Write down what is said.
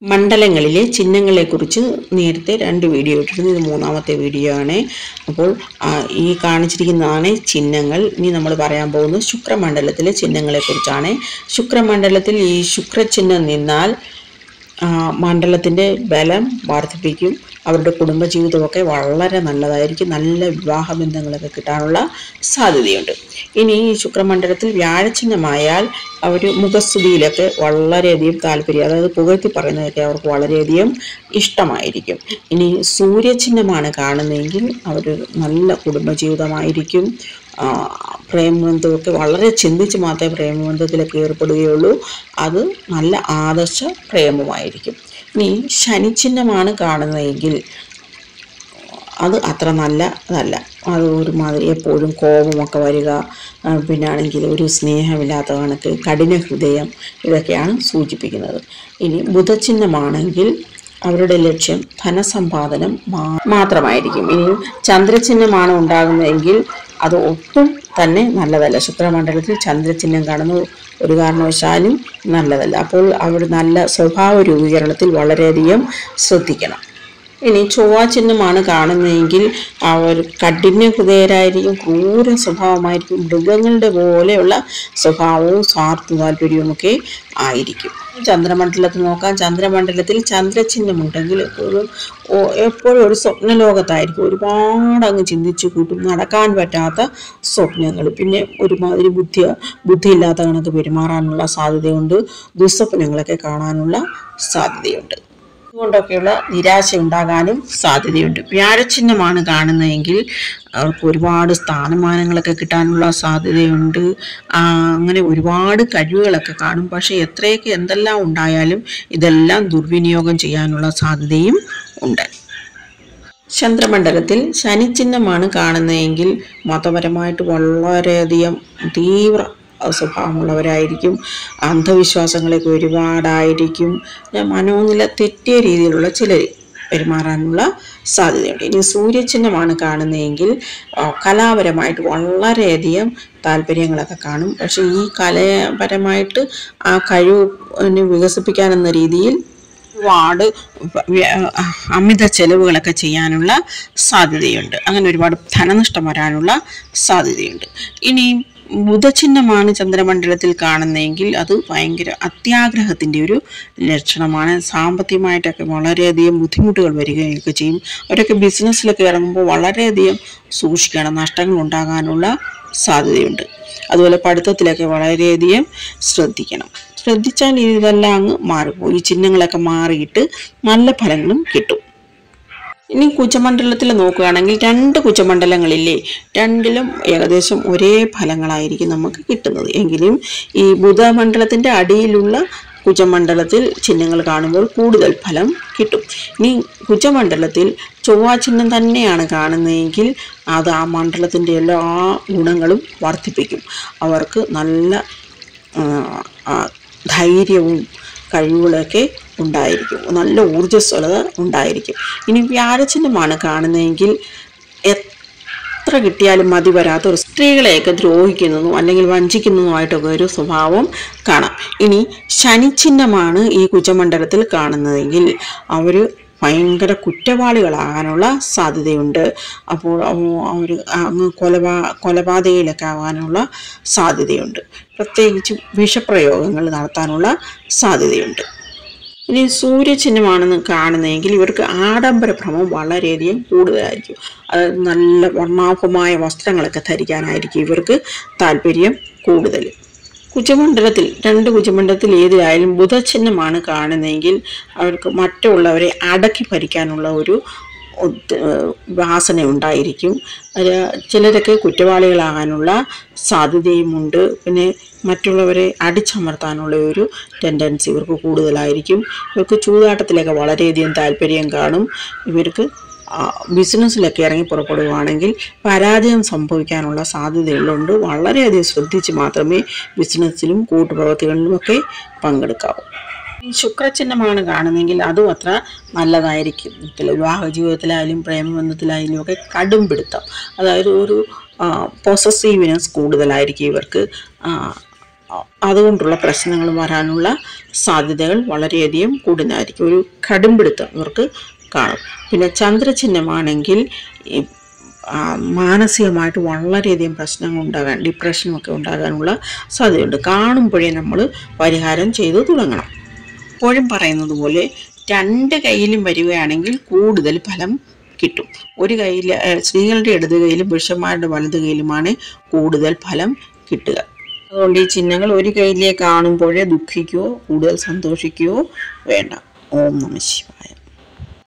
മണ്ഡലങ്ങളിലെ ചിഹ്നങ്ങളെക്കുറിച്ച് നേരത്തെ 2 വീഡിയോ ഇട്ടിരുന്നു. ഇത് മൂന്നാമത്തെ വീഡിയോ ആണ്. അപ്പോൾ ഈ കാണിച്ചിരിക്കുന്നതാണ് ചിഹ്നങ്ങൾ. ഇനി നമ്മൾ പറയാൻ പോകുന്നത് ശുക്രമണ്ഡലത്തിലെ ചിഹ്നങ്ങളെക്കുറിച്ചാണ്. ശുക്രമണ്ഡലത്തിൽ ഈ ശുക്രചിഹ്നം നിന്നാൽ മണ്ഡലത്തിൻ്റെ ബലം വർദ്ധിപ്പിക്കും. അവരുടെ കുടുംബജീവിതമൊക്കെ വളരെ നല്ലതായിരിക്കും. നല്ല വിവാഹ ബന്ധങ്ങളൊക്കെ കിട്ടാനുള്ള സാധ്യതയുണ്ട്. ഇനി ഈ ശുക്രമണ്ഡലത്തിൽ വ്യാഴചിഹ്നമായാൽ അവർ മുഖസ്തുതിയിലൊക്കെ വളരെയധികം താല്പര്യം, അതായത് പുകഴ്ത്തി പറയുന്നതൊക്കെ അവർക്ക് വളരെയധികം ഇഷ്ടമായിരിക്കും. ഇനി സൂര്യചിഹ്നമാണ് കാണുന്നതെങ്കിൽ അവർ നല്ല കുടുംബജീവിതമായിരിക്കും. പ്രേമബന്ധമൊക്കെ വളരെ ചിന്തിച്ച് മാത്രമേ പ്രേമബന്ധത്തിലൊക്കെ ഏർപ്പെടുകയുള്ളൂ. അത് നല്ല ആദർശ പ്രേമമായിരിക്കും. ഇനി ശനിചിഹ്നമാണ് കാണുന്നതെങ്കിൽ അത് അത്ര നല്ലതല്ല. അത് ഒരുമാതിരി എപ്പോഴും കോപമൊക്കെ വരിക, പിന്നാണെങ്കിൽ ഒരു സ്നേഹമില്ലാത്ത കണക്ക്, കഠിന ഹൃദയം, ഇതൊക്കെയാണ് സൂചിപ്പിക്കുന്നത്. ഇനി ബുധചിഹ്നമാണെങ്കിൽ അവരുടെ ലക്ഷ്യം ധനസമ്പാദനം മാത്രമായിരിക്കും. ഇനി ചന്ദ്രചിഹ്നമാണ് ഉണ്ടാകുന്നതെങ്കിൽ അത് ഒട്ടും തന്നെ നല്ലതല്ല. ശുക്രമണ്ഡലത്തിൽ ചന്ദ്രചിഹ്നം കാണുന്നത് ഒരു കാരണവശാലും നല്ലതല്ല. അപ്പോൾ അവർ നല്ല സ്വഭാവ രൂപീകരണത്തിൽ വളരെയധികം ശ്രദ്ധിക്കണം. ഇനി ചൊവ്വാചിഹ്നമാണ് കാണുന്നതെങ്കിൽ അവർ കഠിന ഹൃദയരായിരിക്കും, ക്രൂര സ്വഭാവമായിരിക്കും, മൃഗങ്ങളുടെ പോലെയുള്ള സ്വഭാവവും സ്വാർത്ഥ താല്പര്യവുമൊക്കെ ആയിരിക്കും. ചന്ദ്രമണ്ഡലത്തിൽ നോക്കാം. ചന്ദ്രമണ്ഡലത്തിൽ ചന്ദ്രചിഹ്നമുണ്ടെങ്കിൽ എപ്പോഴും ഒരു സ്വപ്നലോകത്തായിരിക്കും. ഒരുപാട് അങ്ങ് ചിന്തിച്ചു കൂട്ടും, നടക്കാൻ പറ്റാത്ത സ്വപ്നങ്ങൾ, പിന്നെ ഒരുമാതിരി ബുദ്ധിയില്ലാത്ത കണക്ക് പെരുമാറാനുള്ള സാധ്യതയുണ്ട്. ദുസ്വപ്നങ്ങളൊക്കെ കാണാനുള്ള സാധ്യതയുണ്ട്. അതുകൊണ്ടൊക്കെയുള്ള നിരാശ ഉണ്ടാകാനും സാധ്യതയുണ്ട്. വ്യാഴചിഹ്നമാണ് കാണുന്നതെങ്കിൽ അവർക്ക് ഒരുപാട് സ്ഥാനമാനങ്ങളൊക്കെ കിട്ടാനുള്ള സാധ്യതയുണ്ട്. അങ്ങനെ ഒരുപാട് കഴിവുകളൊക്കെ കാണും. പക്ഷേ എത്രയൊക്കെ എന്തെല്ലാം ഉണ്ടായാലും ഇതെല്ലാം ദുർവിനിയോഗം ചെയ്യാനുള്ള സാധ്യതയും ഉണ്ട്. ചന്ദ്രമണ്ഡലത്തിൽ ശനിചിഹ്നമാണ് കാണുന്നതെങ്കിൽ മതപരമായിട്ട് വളരെയധികം തീവ്ര സ്വഭാവമുള്ളവരായിരിക്കും. അന്ധവിശ്വാസങ്ങളൊക്കെ ഒരുപാടായിരിക്കും. മനോനില തെറ്റിയ രീതിയിലുള്ള ചിലർ പെരുമാറാനുള്ള സാധ്യതയുണ്ട്. ഇനി സൂര്യചിഹ്നമാണ് കാണുന്നതെങ്കിൽ കലാപരമായിട്ട് വളരെയധികം താല്പര്യങ്ങളൊക്കെ കാണും. പക്ഷേ ഈ കലാപരമായിട്ട് ആ കഴിവ് വികസിപ്പിക്കാനെന്ന രീതിയിൽ ഒരുപാട് അമിത ചെലവുകളൊക്കെ ചെയ്യാനുള്ള സാധ്യതയുണ്ട്. അങ്ങനെ ഒരുപാട് ധനനഷ്ടം വരാനുള്ള സാധ്യതയുണ്ട്. ഇനി ബുധചിഹ്നമാണ് ചന്ദ്രമണ്ഡലത്തിൽ കാണുന്നതെങ്കിൽ അത് ഭയങ്കര അത്യാഗ്രഹത്തിൻ്റെ ഒരു ലക്ഷണമാണ്. സാമ്പത്തികമായിട്ടൊക്കെ വളരെയധികം ബുദ്ധിമുട്ടുകൾ വരികയൊക്കെ ചെയ്യും. അവരൊക്കെ ബിസിനസ്സിലൊക്കെ ഇറങ്ങുമ്പോൾ വളരെയധികം സൂക്ഷിക്കണം, നഷ്ടങ്ങൾ ഉണ്ടാകാനുള്ള സാധ്യതയുണ്ട്. അതുപോലെ പഠിത്തത്തിലൊക്കെ വളരെയധികം ശ്രദ്ധിച്ചാൽ ഇതെല്ലാം അങ്ങ് മാറിപ്പോകും. ഈ ചിഹ്നങ്ങളൊക്കെ മാറിയിട്ട് നല്ല ഫലങ്ങളും കിട്ടും. ഇനി കുജമണ്ഡലത്തിൽ നോക്കുകയാണെങ്കിൽ 2 കുജമണ്ഡലങ്ങളില്ലേ, രണ്ടിലും ഏകദേശം ഒരേ ഫലങ്ങളായിരിക്കും നമുക്ക് കിട്ടുന്നത്. എങ്കിലും ഈ ബുധമണ്ഡലത്തിൻ്റെ അടിയിലുള്ള കുജമണ്ഡലത്തിൽ ചിഹ്നങ്ങൾ കാണുമ്പോൾ കൂടുതൽ ഫലം കിട്ടും. ഇനി കുജമണ്ഡലത്തിൽ ചൊവ്വാചിഹ്നം തന്നെയാണ് കാണുന്നതെങ്കിൽ അത് ആ മണ്ഡലത്തിൻ്റെ എല്ലാ ഗുണങ്ങളും വർദ്ധിപ്പിക്കും. അവർക്ക് നല്ല ധൈര്യവും കഴിവുകളൊക്കെ ഉണ്ടായിരിക്കും, നല്ല ഊർജ്ജസ്വലത ഉണ്ടായിരിക്കും. ഇനി വ്യാഴചിഹ്നമാണ് കാണുന്നതെങ്കിൽ എത്ര കിട്ടിയാലും മതി വരാത്ത ഒരു സ്ത്രീകളെയൊക്കെ ദ്രോഹിക്കുന്നതും അല്ലെങ്കിൽ വഞ്ചിക്കുന്നതുമായിട്ടൊക്കെ ഒരു സ്വഭാവം കാണാം. ഇനി ശനിചിഹ്നമാണ് ഈ കുജമണ്ഡലത്തിൽ കാണുന്നതെങ്കിൽ അവർ ഭയങ്കര കുറ്റവാളികളാകാനുള്ള സാധ്യതയുണ്ട്. അപ്പോൾ അവർ അങ്ങ് കൊലപാതകയിലൊക്കെ ആകാനുള്ള സാധ്യതയുണ്ട്. പ്രത്യേകിച്ച് വിഷപ്രയോഗങ്ങൾ നടത്താനുള്ള സാധ്യതയുണ്ട്. ഇനി സൂര്യചിഹ്നമാണെന്ന് കാണുന്നതെങ്കിൽ ഇവർക്ക് ആഡംബരഭ്രമം വളരെയധികം കൂടുതലായിരിക്കും. അതായത് നല്ല വർണ്ണാഭമായ വസ്ത്രങ്ങളൊക്കെ ധരിക്കാനായിരിക്കും ഇവർക്ക് താല്പര്യം കൂടുതൽ. കുജമണ്ഡലത്തിൽ 2 കുജമണ്ഡലത്തിൽ ഏതിലായാലും ബുധചിഹ്നമാണ് കാണുന്നതെങ്കിൽ അവർക്ക് മറ്റുള്ളവരെ അടക്കി ഭരിക്കാനുള്ള ഒരു വാസന ഉണ്ടായിരിക്കും. ചിലരൊക്കെ കുറ്റവാളികളാകാനുള്ള സാധ്യതയുമുണ്ട്. പിന്നെ മറ്റുള്ളവരെ അടിച്ചമർത്താനുള്ള ഒരു ടെൻഡൻസി ഇവർക്ക് കൂടുതലായിരിക്കും. ഇവർക്ക് ചൂതാട്ടത്തിലൊക്കെ വളരെയധികം താല്പര്യം കാണും. ഇവർക്ക് ബിസിനസ്സിലൊക്കെ ഇറങ്ങി പുറപ്പെടുകയാണെങ്കിൽ പരാജയം സംഭവിക്കാനുള്ള സാധ്യതകളുണ്ട്. വളരെയധികം ശ്രദ്ധിച്ച് മാത്രമേ ബിസിനസ്സിലും കൂട്ടുപ്രവർത്തികളിലുമൊക്കെ പങ്കെടുക്കാവൂ. ഈ ശുക്രചിഹ്നമാണ് കാണുന്നതെങ്കിൽ അതും അത്ര നല്ലതായിരിക്കും. വിവാഹ ജീവിതത്തിലായാലും പ്രേമബന്ധത്തിലായാലും ഒക്കെ കടുംപിടുത്തം, അതായത് ഒരു പൊസസീവ്നെസ് കൂടുതലായിരിക്കും ഇവർക്ക്. അതുകൊണ്ടുള്ള പ്രശ്നങ്ങൾ വരാനുള്ള സാധ്യതകൾ വളരെയധികം കൂടുതലായിരിക്കും. ഒരു കടുംപിടുത്തം ഇവർക്ക് കാണും. പിന്നെ ചന്ദ്രചിഹ്നമാണെങ്കിൽ മാനസികമായിട്ട് വളരെയധികം പ്രശ്നങ്ങൾ ഉണ്ടാകാൻ, ഡിപ്രഷനൊക്കെ ഉണ്ടാകാനുള്ള സാധ്യതയുണ്ട്. കാണുമ്പോഴേ നമ്മൾ പരിഹാരം ചെയ്തു തുടങ്ങണം. എപ്പോഴും പറയുന്നത് പോലെ 2 കൈയിലും വരികയാണെങ്കിൽ കൂടുതൽ ഫലം കിട്ടും. ഒരു കയ്യിൽ, സ്ത്രീകളുടെ ഇടത് കൈയിലും പുരുഷന്മാരുടെ വലത് കൈയിലുമാണ് കൂടുതൽ ഫലം കിട്ടുക. അതുകൊണ്ട് ഈ ചിഹ്നങ്ങൾ ഒരു കൈയിലേക്ക് കാണുമ്പോഴേ ദുഃഖിക്കുകയോ കൂടുതൽ സന്തോഷിക്കുകയോ വേണ്ട. ഓം നമഃ ശിവായ.